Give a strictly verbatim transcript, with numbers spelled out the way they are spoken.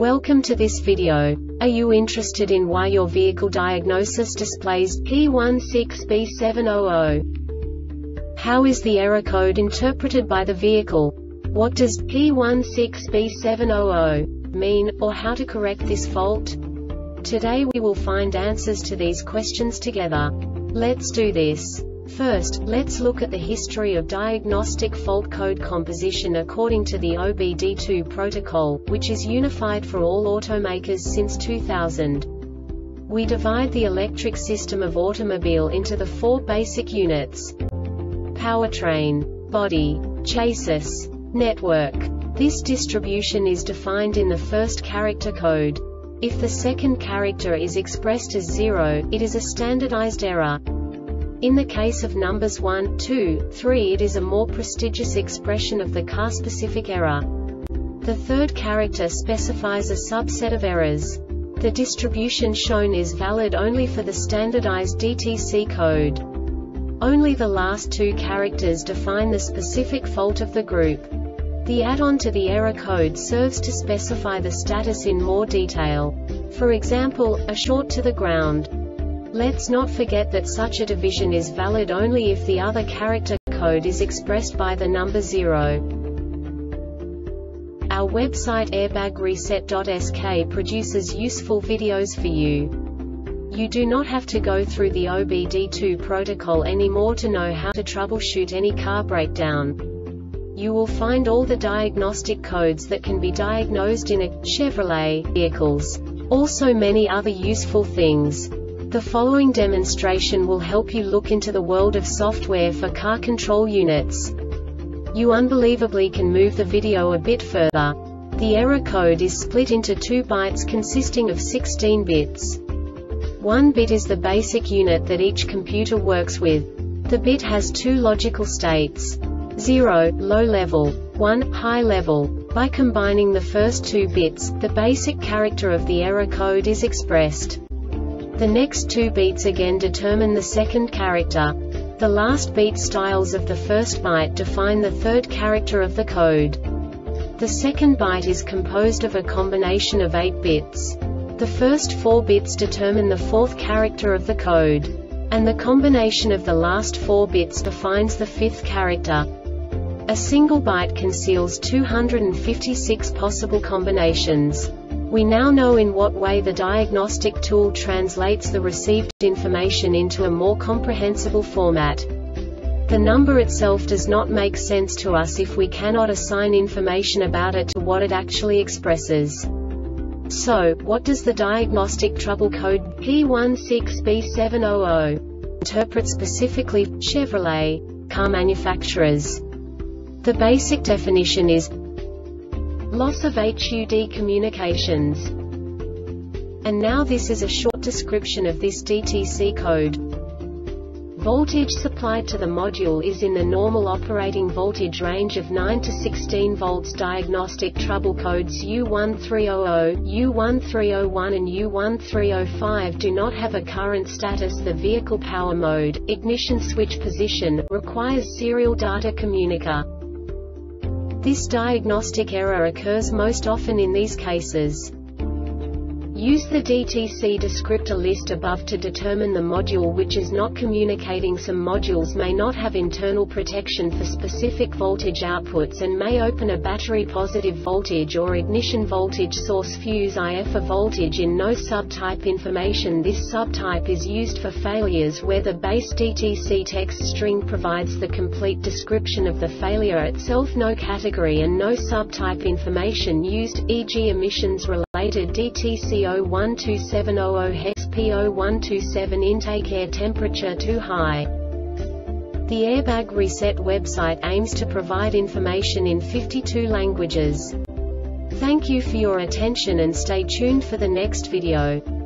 Welcome to this video. Are you interested in why your vehicle diagnosis displays P one six B seven zero zero? How is the error code interpreted by the vehicle? What does P one six B seven zero zero mean, or how to correct this fault? Today we will find answers to these questions together. Let's do this. First, let's look at the history of diagnostic fault code composition according to the O B D two protocol, which is unified for all automakers since two thousand. We divide the electric system of automobile into the four basic units: powertrain, body, chassis, network. This distribution is defined in the first character code. If the second character is expressed as zero, it is a standardized error. In the case of numbers one, two, three, it is a more prestigious expression of the car-specific error. The third character specifies a subset of errors. The distribution shown is valid only for the standardized D T C code. Only the last two characters define the specific fault of the group. The add-on to the error code serves to specify the status in more detail. For example, a short to the ground. Let's not forget that such a division is valid only if the other character code is expressed by the number zero. Our website airbag reset dot S K produces useful videos for you. You do not have to go through the O B D two protocol anymore to know how to troubleshoot any car breakdown. You will find all the diagnostic codes that can be diagnosed in a Chevrolet vehicles. Also many other useful things. The following demonstration will help you look into the world of software for car control units. You unbelievably can move the video a bit further. The error code is split into two bytes consisting of sixteen bits. One bit is the basic unit that each computer works with. The bit has two logical states: zero, low level, one, high level. By combining the first two bits, the basic character of the error code is expressed. The next two beats again determine the second character. The last beat styles of the first byte define the third character of the code. The second byte is composed of a combination of eight bits. The first four bits determine the fourth character of the code. And the combination of the last four bits defines the fifth character. A single byte conceals two hundred fifty-six possible combinations. We now know in what way the diagnostic tool translates the received information into a more comprehensible format. The number itself does not make sense to us if we cannot assign information about it to what it actually expresses. So, what does the diagnostic trouble code P one six B seven zero zero interpret specifically for Chevrolet car manufacturers? The basic definition is loss of H U D communications. And now this is a short description of this D T C code. Voltage supplied to the module is in the normal operating voltage range of nine to sixteen volts. Diagnostic trouble codes U one three zero zero, U one three zero one and U one three zero five do not have a current status. The vehicle power mode, ignition switch position, requires serial data communicator. This diagnostic error occurs most often in these cases. Use the D T C descriptor list above to determine the module which is not communicating. Some modules may not have internal protection for specific voltage outputs and may open a battery positive voltage or ignition voltage source fuse I F A voltage in no subtype information. This subtype is used for failures where the base D T C text string provides the complete description of the failure itself. No category and no subtype information used, for example emissions related D T C zero one two seven zero zero hex P zero one two seven intake air temperature too high. The Airbag Reset website aims to provide information in fifty-two languages. Thank you for your attention and stay tuned for the next video.